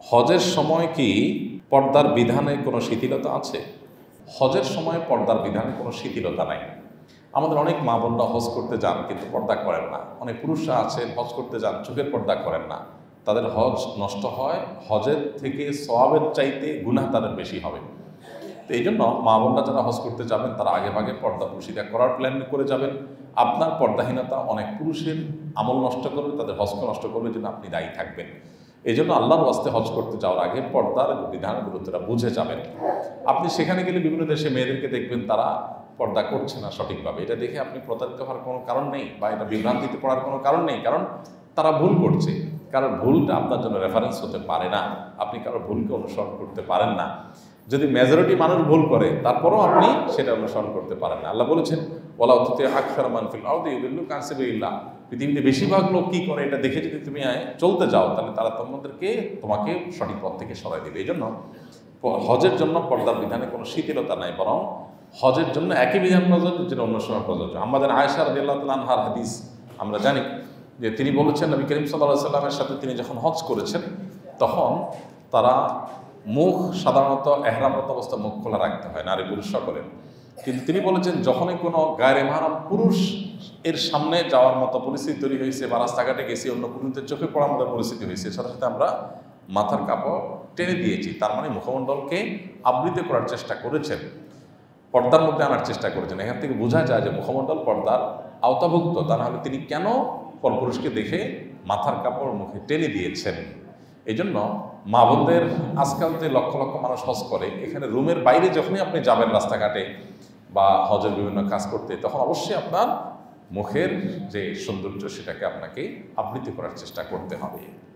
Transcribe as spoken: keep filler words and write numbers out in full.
হজের সময় কি পর্দার বিধানে কোনো শিথিলতা আছে? হজের সময় পর্দার বিধানে কোনো শিথিলতা নাই। আমাদের অনেক মা বোনরা হজ করতে যান কিন্তু পর্দা করেন না। অনেক পুরুষরা আছেন হজ করতে যান, চোখের পর্দা করেন না। তাদের হজ নষ্ট হয়, হজের থেকে সওয়াবের চাইতে গুনাহ তাদের বেশি হবে। তো এই জন্য মা বোনরা যারা হজ করতে যাবেন তারা আগে ভাগে পর্দা পুশিদা করার প্ল্যান করে যাবেন। আপনার পর্দাহীনতা অনেক পুরুষের আমল নষ্ট করবে, তাদের হজকে নষ্ট করবে, জন্য আপনি দায়ী থাকবেন। এই জন্য আল্লাহর ওয়াস্তে হজ করতে যাওয়ার আগে পর্দার বিধানগুলো তারা বুঝে যাবেন। আপনি সেখানে গেলে বিভিন্ন দেশে মেয়েদেরকে দেখবেন তারা পর্দা করছে না সঠিকভাবে, এটা দেখে আপনি প্রতারিত হওয়ার কোনো কারণ নেই বা এটা বিভ্রান্তিতে পড়ার কোনো কারণ নেই, কারণ তারা ভুল করছে। কারণ ভুলটা আপনার জন্য রেফারেন্স হতে পারে না, আপনি কারো ভুলকে অনুসরণ করতে পারেন না। যদি মেজরিটি মানুষ ভুল করে তারপরও আপনি সেটা অনুসরণ করতে পারেন না। আল্লাহ বলেছেন ওয়ালা উতিতে আকসার মানফিল আরদি ইউদিল্লু কানসিবিল্লাহ, পৃথিবীতে বেশিরভাগ লোক কী করে এটা দেখে যদি তুমি চলতে যাও তাহলে তারা তোমাদেরকে তোমাকে সঠিক পথ থেকে সরাই দেবে। এই জন্য হজের জন্য পর্দার বিধানে কোনো শিথিলতা নাই, বরং হজের জন্য একই বিধান প্রযোজ্য যেটা অন্য সময় প্রযোজ্য। আমাদের আয়েশা রাদিয়াল্লাহু তাআলা আনহার হাদিস আমরা জানি যে তিনি বলেছেন নবী করিম সাল্লাল্লাহু আলাইহি সাল্লামের সাথে তিনি যখন হজ করেছেন তখন তারা মুখ সাধারণত এহরামরত অবস্থা মুখ খোলা রাখতে হয় নারী পুরুষ সকলের, কিন্তু তিনি বলেছেন যখনই কোনো গায়রে মাহরাম পুরুষ এর সামনে যাওয়ার মতো পরিস্থিতি তৈরি হয়েছে বা রাস্তাঘাটে গেছি অন্য পুরুষদের চোখে পড়ার মতো পরিস্থিতি হয়েছে, সাথে সাথে আমরা মাথার কাপড় টেনে দিয়েছি। তার মানে মুখমণ্ডলকে আবৃত করার চেষ্টা করেছেন, পর্দার মধ্যে আনার চেষ্টা করেছেন। এখান থেকে বোঝা যায় যে মুখমণ্ডল পর্দার আওতাভুক্ত, তা নাহলে তিনি কেন পরপুরুষকে দেখে মাথার কাপড় মুখে টেনে দিয়েছেন। এই জন্য মা বোনদের আজকাল যে লক্ষ লক্ষ মানুষ হজ করে, এখানে রুমের বাইরে যখনই আপনি যাবেন রাস্তাঘাটে বা হজের বিভিন্ন কাজ করতে, তখন অবশ্যই আপনার মুখের যে সৌন্দর্য সেটাকে আপনাকে আবৃত করার চেষ্টা করতে হবে।